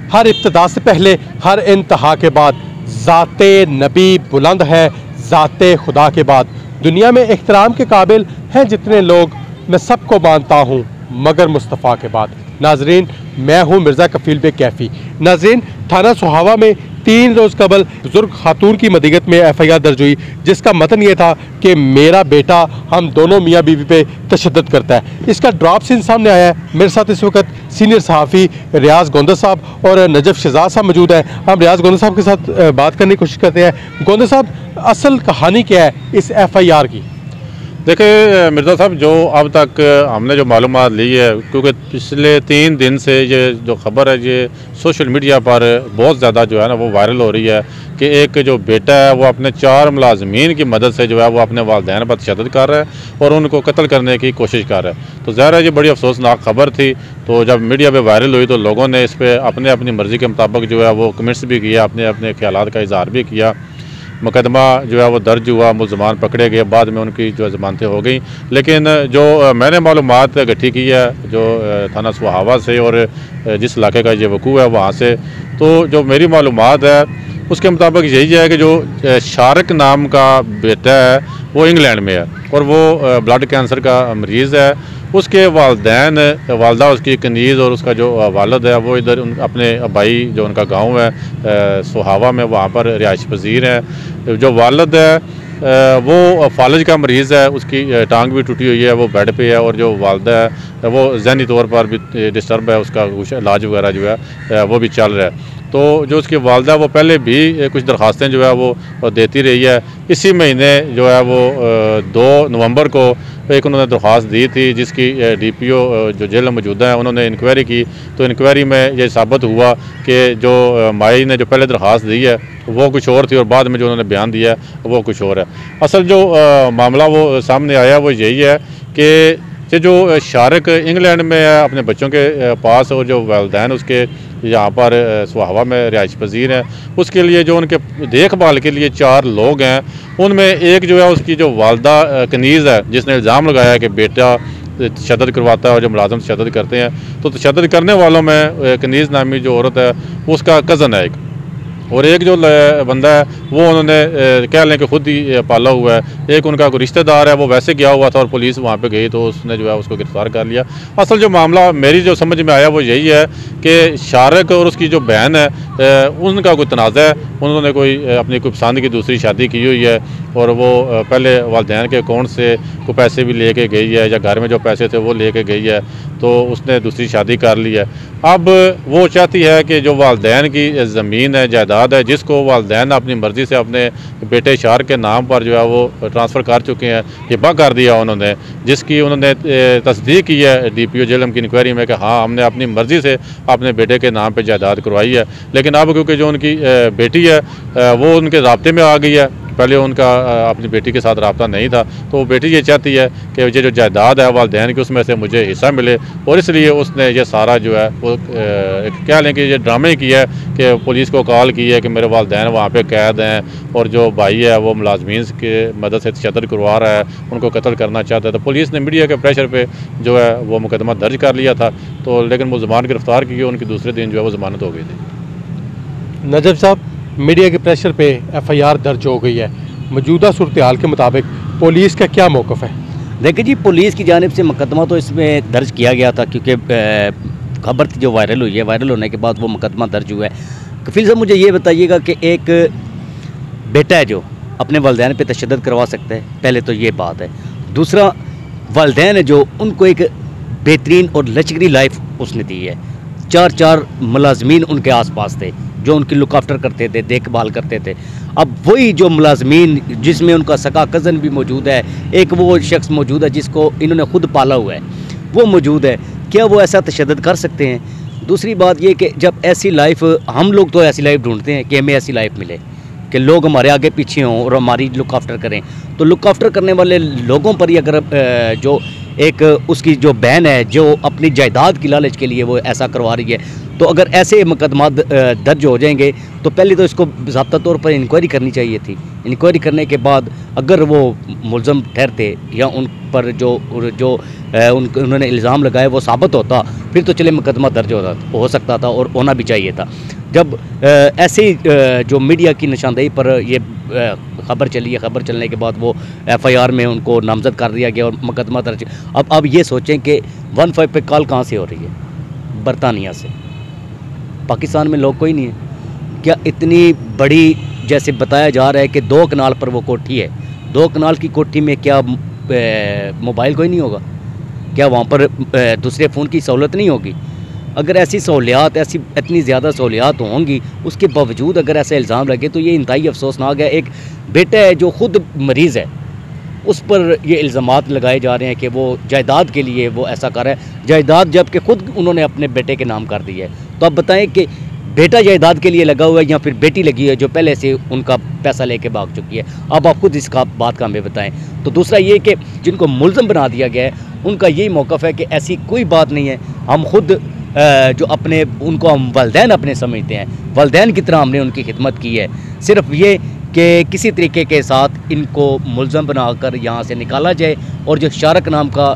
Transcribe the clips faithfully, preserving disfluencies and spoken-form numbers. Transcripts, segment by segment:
हर इब्तिदा से पहले हर इंतहा के बाद ज़ाते नबी बुलंद है, ज़ाते खुदा के बाद। दुनिया में एहतराम के काबिल हैं जितने लोग, मैं सबको मानता हूँ मगर मुस्तफ़ा के बाद। नाजरीन, मैं हूँ मिर्ज़ा कफ़ील बे कैफ़ी। नाजरीन, थाना सोहावा में तीन रोज़ कबल बुजुर्ग खातून की मदीगत में एफ आई आर दर्ज हुई, जिसका मतन ये था कि मेरा बेटा हम दोनों मियाँ बीवी पे तशद्दुद करता है। इसका ड्राफ्ट सीन सामने आया है। मेरे साथ इस वक्त सीनियर सहाफ़ी रियाज गोंदा साहब और नजफ शहजाद साहब मौजूद हैं। हम रियाज गोंदा साहब के साथ बात करने की कोशिश करते हैं। गोंदा साहब, असल कहानी क्या है इस एफ आई आर की? देखिए मिर्ज़ा साहब, जो अब तक हमने जो मालूमात ली है, क्योंकि पिछले तीन दिन से ये जो ख़बर है ये सोशल मीडिया पर बहुत ज़्यादा जो है ना वो वायरल हो रही है कि एक जो बेटा है वो अपने चार मुलाजमीन की मदद से जो है वो अपने वालिदैन पर तशद्दुद कर रहा है और उनको कत्ल करने की कोशिश कर रहा है। तो ज़ाहिर है ये बड़ी अफसोसनाक खबर थी। तो जब मीडिया पे वायरल हुई तो लोगों ने इस पर अपने अपनी मर्ज़ी के मुताबिक जो है वो कमेंट्स भी किया, अपने अपने ख्यालात का इज़हार भी किया। मुकदमा जो है वो दर्ज हुआ, मुलजमान पकड़े गए, बाद में उनकी जो ज़मानतें हो गई। लेकिन जो मैंने मालूमात इकट्ठी की है जो थाना सोहावा से और जिस इलाके का ये वकूअ है वहाँ से, तो जो मेरी मालूमात है उसके मुताबिक यही है कि जो शारिक नाम का बेटा है वो इंग्लैंड में है और वो ब्लड कैंसर का मरीज़ है। उसके वालदैन वालदा उसकी कनीज़ और उसका जो वालद है वो इधर अपने भाई जो उनका गांव है सोहावा में, वहाँ पर रिहाइश पजीर है। जो वालद है वो फालज का मरीज़ है, उसकी टांग भी टूटी हुई है, वो बेड पे है। और जो वालदा है वो ज़हनी तौर पर भी डिस्टर्ब है, उसका कुछ इलाज वगैरह जो है वो भी चल रहा है। तो जो उसकी वालदा वो पहले भी कुछ दरख्वास्तें जो है वो देती रही है। इसी महीने जो है वो दो नवंबर को एक उन्होंने दरख्वास्त दी थी, जिसकी डी पी ओ जो जेल में मौजूदा है उन्होंने इंक्वायरी की। तो इंक्वायरी में ये साबित हुआ कि जो माई ने जो पहले दरख्वास्त दी है वो कुछ और थी और बाद में जो उन्होंने बयान दिया है वो कुछ और है। असल जो आ, मामला वो सामने आया वो यही है कि ये जो शारिक इंग्लैंड में है अपने बच्चों के पास, और जो वालिदैन उसके यहाँ पर सोहावा में रिहाइश पजीर हैं, उसके लिए जो उनके देखभाल के लिए चार लोग हैं, उनमें एक जो है उसकी जो वालदा कनीज़ है जिसने इल्ज़ाम लगाया है कि बेटा तशद्दुद करवाता है और जो मुलाज़िम तशद्दुद करते हैं। तो तशद्दुद करने वालों में कनीज़ नामी जो औरत है उसका कज़न है एक, और एक जो बंदा है वो उन्होंने कह लें कि खुद ही पाला हुआ है। एक उनका कोई रिश्तेदार है, वो वैसे गया हुआ था और पुलिस वहाँ पे गई तो उसने जो है उसको गिरफ्तार कर लिया। असल जो मामला मेरी जो समझ में आया वो यही है कि शारिक और उसकी जो बहन है उनका कोई तनाज़ा है, उन्होंने कोई अपनी कोई पसंद की दूसरी शादी की हुई है और वो पहले वालिदैन के अकाउंट से कोई पैसे भी ले के गई है या घर में जो पैसे थे वो ले के गई है, तो उसने दूसरी शादी कर ली है। अब वो चाहती है कि जो वालिदैन की ज़मीन है, जायदाद है, जिसको वालिदैन अपनी मर्ज़ी से अपने बेटे शार के नाम पर जो है वो ट्रांसफ़र कर चुके हैं, हिब्बा कर दिया उन्होंने, जिसकी उन्होंने तस्दीक की है डी पी ओ जेलम की इंक्वायरी में कि हाँ हमने अपनी मर्ज़ी से अपने बेटे के नाम पर जायदाद करवाई है। लेकिन अब क्योंकि जो उनकी बेटी है वो उनके राब्ते में आ गई है, पहले उनका अपनी बेटी के साथ रब्ता नहीं था, तो वो बेटी ये चाहती है कि ये जो जायदाद है वालिदैन की उसमें से मुझे हिस्सा मिले, और इसलिए उसने ये सारा जो है वो क्या लें कि ये ड्रामे किया है कि पुलिस को कॉल की है कि मेरे वालिदैन वहाँ पे कैद हैं और जो भाई है वो मुलाजमीन के मदद से तशद्दुद करवा रहा है, उनको कत्ल करना चाहता है। तो पुलिस ने मीडिया के प्रेशर पर जो है वो मुकदमा दर्ज कर लिया था, तो लेकिन मुलजमान गिरफ्तार किए, उनकी दूसरे दिन जो है वो ज़मानत हो गई थी। नजफ साहब, मीडिया के प्रेशर पे एफ आई आर दर्ज हो गई है, मौजूदा सूरत हाल के मुताबिक पुलिस का क्या मौक़िफ़ है? देखिए जी, पुलिस की जानिब से मुकदमा तो इसमें दर्ज किया गया था क्योंकि खबर जो वायरल हुई है, वायरल होने के बाद वो मुकदमा दर्ज हुआ है। कफील साहब, मुझे ये बताइएगा कि एक बेटा है जो अपने वालिदैन पे तशद्दुद करवा सकता है, पहले तो ये बात है। दूसरा, वालिदैन है जो उनको एक बेहतरीन और लचकरी लाइफ उसने दी है। चार चार मुलाजमीन उनके आसपास थे जो उनकी लुक आफ्टर करते थे, देखभाल करते थे। अब वही जो मुलाजमीन जिसमें उनका सगा कज़न भी मौजूद है, एक वो शख्स मौजूद है जिसको इन्होंने खुद पाला हुआ है, वो मौजूद है, क्या वो ऐसा तशद्दुद कर सकते हैं? दूसरी बात ये कि जब ऐसी लाइफ, हम लोग तो ऐसी लाइफ ढूंढते हैं कि हमें ऐसी लाइफ मिले कि लोग हमारे आगे पीछे हों और हमारी लुक आफ्टर करें। तो लुक आफ्टर करने वाले लोगों पर ही अगर जो एक उसकी जो बहन है जो अपनी जायदाद की लालच के लिए वो ऐसा करवा रही है, तो अगर ऐसे मुकदमा दर्ज हो जाएंगे तो पहले तो इसको ज़ाब्ता तौर पर इंक्वायरी करनी चाहिए थी। इंक्वायरी करने के बाद अगर वो मुलज़म ठहरते या उन पर जो जो उन उन्होंने इल्ज़ाम लगाया वो साबित होता, फिर तो चले मुकदमा दर्ज होता हो सकता था और होना भी चाहिए था। जब ऐसे जो मीडिया की निशानदेही पर ये ख़बर चली है, ख़बर चलने के बाद वो एफ आई आर में उनको नामज़द कर दिया गया और मुकदमा दर्ज। अब अब ये सोचें कि वन फाइव पे कॉल कहाँ से हो रही है? बरतानिया से। पाकिस्तान में लोग कोई नहीं है क्या? इतनी बड़ी जैसे बताया जा रहा है कि दो कनाल पर वो कोठी है, दो कनाल की कोठी में क्या मोबाइल कोई नहीं होगा? क्या वहाँ पर दूसरे फ़ोन की सहूलत नहीं होगी? अगर ऐसी सहूलियात, ऐसी इतनी ज़्यादा सहूलियात होंगी, उसके बावजूद अगर ऐसा इल्ज़ाम लगे तो ये इंतहाई अफसोसनाक है। एक बेटा है जो ख़ुद मरीज़ है, उस पर ये इल्ज़ामात लगाए जा रहे हैं कि वो जायदाद के लिए वो ऐसा कर रहा है, जायदाद जबकि ख़ुद उन्होंने अपने बेटे के नाम कर दी है। तो आप बताएं कि बेटा जायदाद के लिए लगा हुआ है या फिर बेटी लगी है जो पहले से उनका पैसा लेके भाग चुकी है? अब आप खुद इस बात का हमें बताएं। तो दूसरा ये कि जिनको मुलज़म बना दिया गया है उनका यही मौक़िफ़ है कि ऐसी कोई बात नहीं है, हम खुद जो अपने उनको हम वालिदैन अपने समझते हैं, वालिदैन की तरह हमने उनकी खिदमत की है। सिर्फ ये कि किसी तरीके के साथ इनको मुलज़म बनाकर यहाँ से निकाला जाए और जो शारक नाम का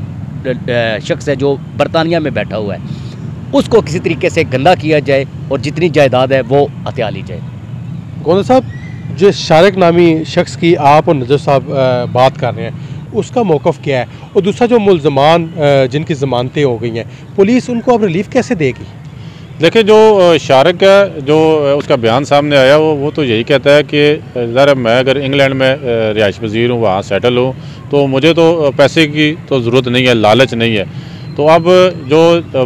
शख्स है जो बरतानिया में बैठा हुआ है उसको किसी तरीके से गंदा किया जाए और जितनी जायदाद है वो हत्या ली जाए। गोंदा साहब, जो शारक नामी शख्स की आप और नजर साहब बात कर रहे हैं उसका मौक़िफ़ क्या है? और दूसरा जो मुलज़मान जिनकी ज़मानतें हो गई हैं, पुलिस उनको अब रिलीफ कैसे देगी? देखिए, जो शारक है, जो उसका बयान सामने आया वो वो तो यही कहता है कि ज़रा मैं अगर इंग्लैंड में रिहाइश पज़ीर हूँ, वहाँ सेटल हूँ, तो मुझे तो पैसे की तो ज़रूरत नहीं है, लालच नहीं है। तो अब जो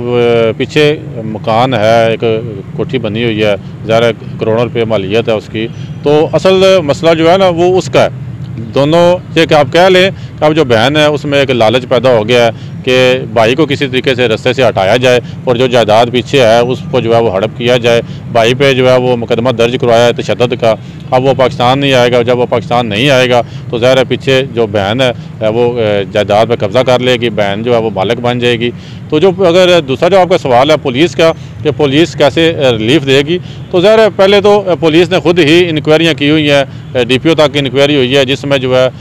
अब पीछे मकान है, एक कोठी बनी हुई है, ज़रा करोड़ों रुपये मालियत है उसकी, तो असल मसला जो है ना वो उसका है। दोनों ये कि आप कह लें कि अब जो बहन है उसमें एक लालच पैदा हो गया है कि भाई को किसी तरीके से रास्ते से हटाया जाए और जो जायदाद पीछे है उसको जो है वो हड़प किया जाए। भाई पे जो है वो मुकदमा दर्ज करवाया है तशद्दुद का। अब वो पाकिस्तान नहीं आएगा, जब वो पाकिस्तान नहीं आएगा तो ज़ाहिर है पीछे जो बहन है वो जायदाद पे कब्ज़ा कर लेगी, बहन जो है वो मालिक बन जाएगी। तो जो अगर दूसरा जो आपका सवाल है पुलिस का कि पुलिस कैसे रिलीफ देगी, तो ज़ाहिर है पहले तो पुलिस ने खुद ही इंक्वायरियाँ की हुई हैं, डी पी ओ तक इंक्वायरी हुई है जिसमें जो है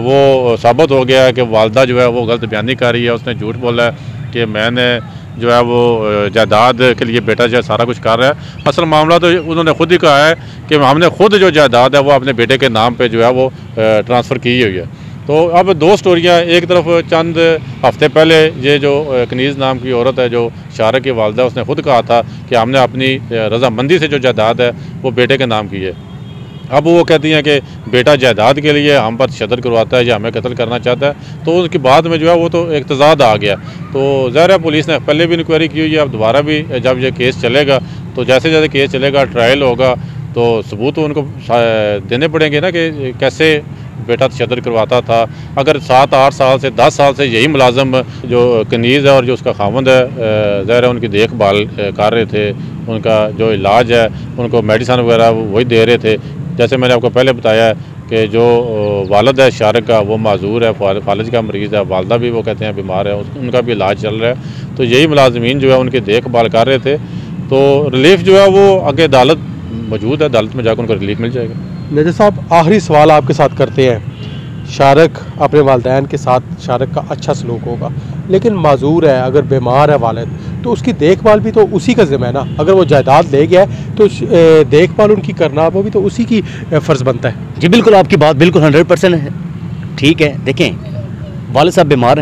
वो साबित हो गया है कि वालदा जो है वो गलत बयानी कर रही है। उसने झूठ बोला है कि मैंने जो है वो जायदाद के लिए बेटा जो है सारा कुछ कर रहा है। असल मामला तो उन्होंने खुद ही कहा है कि हमने खुद जो जायदाद है वो अपने बेटे के नाम पे जो है वो ट्रांसफ़र की हुई है। तो अब दो स्टोरियाँ, एक तरफ चंद हफ्ते पहले ये जो कनीज़ नाम की औरत है जो शारक की वालदा, उसने खुद कहा था कि हमने अपनी रजामंदी से जो जायदाद है वो बेटे के नाम की है। अब वो कहती हैं कि बेटा जायदाद के लिए हम पर तशद्दुद करवाता है या हमें कत्ल करना चाहता है। तो उसके बाद में जो है वो तो एक तज़ाद आ गया। तो ज़ाहिर है पुलिस ने पहले भी इंक्वायरी की हुई है, अब दोबारा भी जब ये केस चलेगा तो जैसे जैसे केस चलेगा, ट्रायल होगा, तो सबूत तो उनको देने पड़ेंगे ना कि कैसे बेटा तशद्दुद करवाता था। अगर सात आठ साल से दस साल से यही मुलाजम जो कनीज़ है और जो उसका खामंद है ज़ाहिर है उनकी देखभाल कर रहे थे, उनका जो इलाज है उनको मेडिसन वगैरह वही दे रहे थे। जैसे मैंने आपको पहले बताया है कि जो वालिद है शारक का वो माजूर है, फालज का मरीज़ है, वालदा भी वो कहते हैं बीमार है, उनका भी इलाज चल रहा है। तो यही मुलाजमीन जो है उनकी देखभाल कर रहे थे। तो रिलीफ जो है वो आगे अदालत मौजूद है, अदालत में जाकर उनको रिलीफ मिल जाएगा। नज़र साहब, आखिरी सवाल आपके साथ करते हैं। शारक अपने वालिदैन के साथ शारक का अच्छा सलूक होगा, लेकिन माजूर है, अगर बीमार है वालिद तो उसकी देखभाल भी तो उसी का ज़िम्मा है ना। अगर वो जायदाद ले गया है तो देखभाल उनकी करना वो भी तो उसी की फ़र्ज़ बनता है। जी बिल्कुल, आपकी बात बिल्कुल हंड्रेड परसेंट है, ठीक है। देखें, वालिद साहब बीमार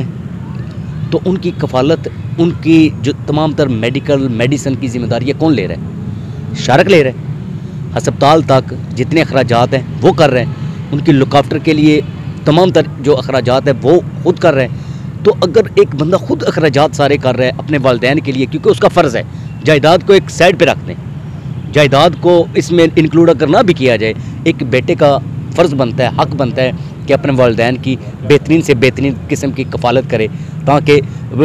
हैं तो उनकी कफ़ालत, उनकी जो तमाम तर मेडिकल मेडिसन की ज़िम्मेदारी कौन ले रहा है? शारक ले रहा है। हस्पताल तक जितने अखराजात हैं वो कर रहे हैं, उनकी लुक आफ्टर के लिए तमाम तर जो अखराजात है वो खुद कर रहे हैं। तो अगर एक बंदा खुद अखराजात सारे कर रहा है अपने वालिदैन के लिए, क्योंकि उसका फ़र्ज़ है, जायदाद को एक साइड पे रख दें, जायदाद को इसमें इंक्लूड अगर ना भी किया जाए, एक बेटे का फ़र्ज़ बनता है, हक़ बनता है कि अपने वालिदैन की बेहतरीन से बेहतरीन किस्म की कफ़ालत करे, ताकि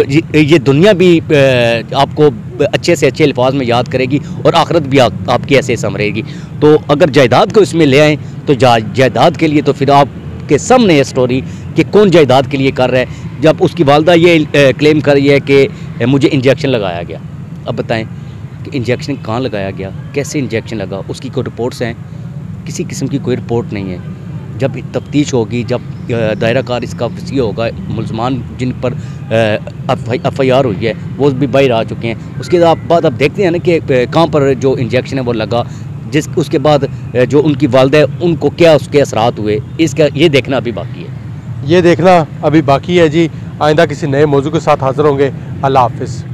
ये दुनिया भी आपको अच्छे से अच्छे अल्फाज में याद करेगी और आखिरत भी आप, आपकी ऐसे संभरेगी। तो अगर जायदाद को इसमें ले आएँ तो जायदाद के लिए तो फिर आपके सामने ये स्टोरी कि कौन जायदाद के लिए कर रहा है। जब उसकी वालदा ये क्लेम कर रही है कि मुझे इंजेक्शन लगाया गया, अब बताएं कि इंजेक्शन कहाँ लगाया गया, कैसे इंजेक्शन लगा, उसकी कोई रिपोर्ट्स हैं? किसी किस्म की कोई रिपोर्ट नहीं है। जब तफ्तीश होगी, जब दायरा कार इसका वसी होगा, मुलजमान जिन पर एफ आई आर हुई है वो भी बाहर आ चुके हैं, उसके बाद आप देखते हैं ना कि कहाँ पर जो इंजेक्शन है वो लगा, जिस उसके बाद जो उनकी वालदा है उनको क्या उसके असरात हुए, इसका ये देखना अभी बाकी है। ये देखना अभी बाकी है जी। आइंदा किसी नए मौजू के साथ हाज़िर होंगे। अल्लाह हाफ़िज़।